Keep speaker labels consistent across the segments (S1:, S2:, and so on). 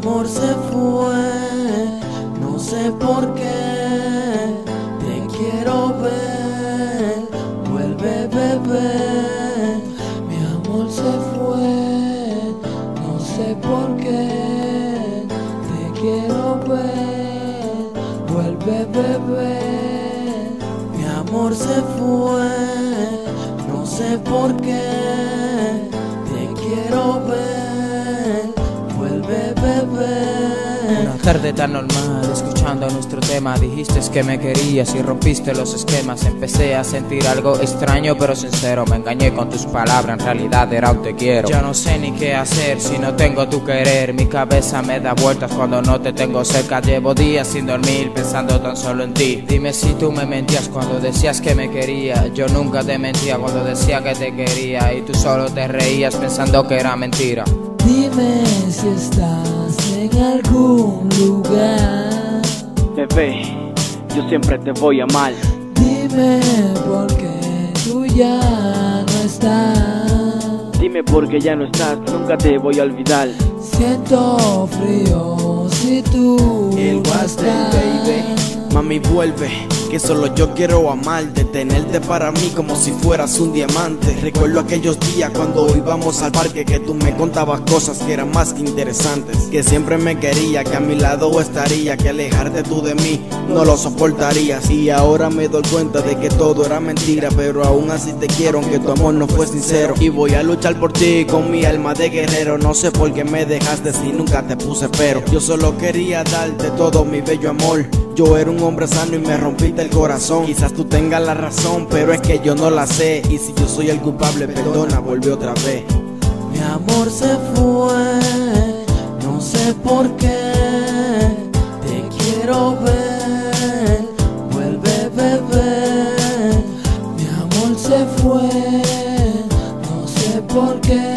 S1: amor se fue, no sé por qué. Te quiero ver, vuelve bebé. Mi amor se fue, no sé por qué. Te quiero ver, vuelve bebé. Mi amor se fue, no sé por qué. Te quiero ver, vuelve bebé.
S2: Una tarde tan normal, escuchando nuestro tema. Dijiste que me querías y rompiste los esquemas. Empecé a sentir algo extraño pero sincero. Me engañé con tus palabras, en realidad era un te quiero. Ya no sé ni qué hacer si no tengo tu querer. Mi cabeza me da vueltas cuando no te tengo cerca. Llevo días sin dormir pensando tan solo en ti. Dime si tú me mentías cuando decías que me querías. Yo nunca te mentía cuando decía que te quería. Y tú solo te reías pensando que era mentira.
S1: Dime si estás en algún lugar.
S3: Bebé, yo siempre te voy a amar.
S1: Dime por qué tú ya no estás.
S3: Dime por qué ya no estás, nunca te voy a olvidar.
S1: Siento frío si tú
S4: El
S1: no
S4: Wastel,
S1: estás.
S4: baby. Mami, vuelve, que solo yo quiero amarte. Tenerte para mí como si fueras un diamante. Recuerdo aquellos días cuando íbamos al parque, que tú me contabas cosas que eran más que interesantes. Que siempre me quería, que a mi lado estaría. Que alejarte tú de mí no lo soportarías. Y ahora me doy cuenta de que todo era mentira, pero aún así te quiero aunque tu amor no fue sincero. Y voy a luchar por ti con mi alma de guerrero. No sé por qué me dejaste si nunca te puse pero. Yo solo quería darte todo mi bello amor. Yo era un hombre sano y me rompiste el corazón. Quizás tú tengas la razón, pero es que yo no la sé. Y si yo soy el culpable, perdona, vuelve otra vez.
S1: Mi amor se fue, no sé por qué. Te quiero ver, vuelve bebé. Mi amor se fue, no sé por qué.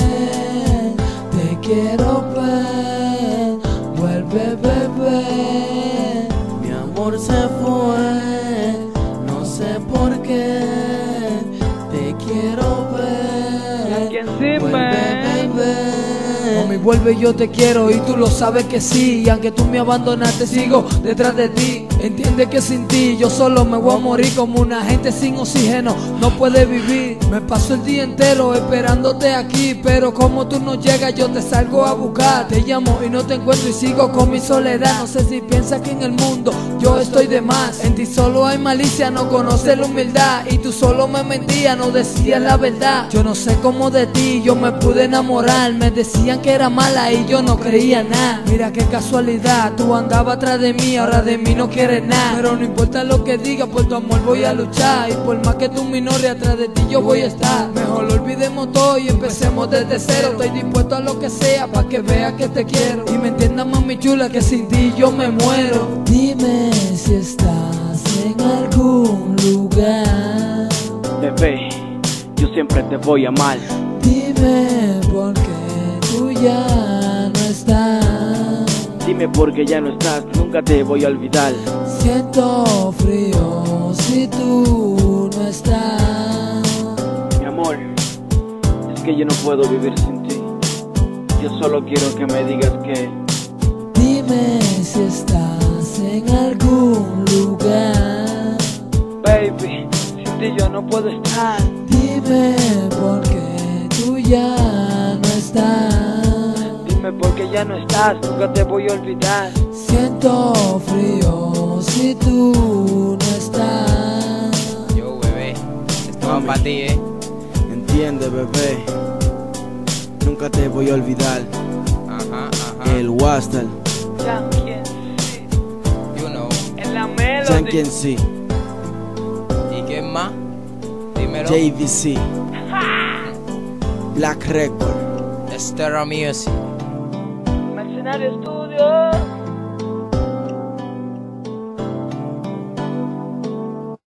S1: Te quiero ver, vuelve bebé. Mi amor se fue, no sé por qué. Te quiero ver, vuelve bebé. Mami, vuelve, yo te quiero y tú lo sabes que sí. Y aunque tú me abandonaste, sigo detrás de ti. Entiende que sin ti yo solo me voy a morir. Como una gente sin oxígeno no puede vivir. Me paso el día entero esperándote aquí, pero como tú no llegas yo te salgo a buscar. Te llamo y no te encuentro y sigo con mi soledad. No sé si piensas que en el mundo yo estoy de más. En ti solo hay malicia, no conoces la humildad. Y tú solo me mentías, no decías la verdad. Yo no sé cómo de ti yo me pude enamorar. Me decían que era mala y yo no creía nada. Mira qué casualidad, tú andabas atrás de mí, ahora de mí no quieres nada. Pero no importa lo que digas, por tu amor voy a luchar. Y por más que tú me ignores, atrás de ti yo voy a estar. Mejor lo olvidemos todo y empecemos desde cero. Estoy dispuesto a lo que sea para que veas que te quiero. Y me entiendas, mami chula, que sin ti yo me muero. Dime si estás en algún lugar.
S3: Bebé, yo siempre te voy a amar.
S1: Dime por qué tú ya no estás.
S3: Dime por qué ya no estás, nunca te voy a olvidar.
S1: Siento frío si tú no estás.
S3: Mi amor, es que yo no puedo vivir sin ti. Yo solo quiero que me digas que
S1: Dime si estás en algún lugar.
S3: baby, sin ti yo no puedo estar.
S1: Dime por qué tú ya no estás.
S3: Dime por qué ya no estás, nunca te voy a olvidar.
S1: Siento frío si tú no estás.
S2: Yo, bebé, esto va para ti,
S4: Entiende, bebé, nunca te voy a olvidar.
S2: Ajá, ajá.
S4: El Wastel,
S2: You know.
S3: En la melody.
S4: Chankien C,
S2: ¿Y quién más? Dímelo.
S4: JVC, Black Record.
S2: Stereo Music.
S3: Mercenario Studio.